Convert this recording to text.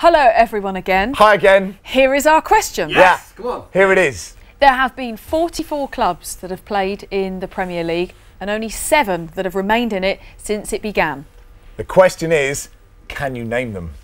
Hello everyone again. Hi again. Here is our question. Yes. Come on. Here it is. There have been 44 clubs that have played in the Premier League and only 7 that have remained in it since it began. The question is, can you name them?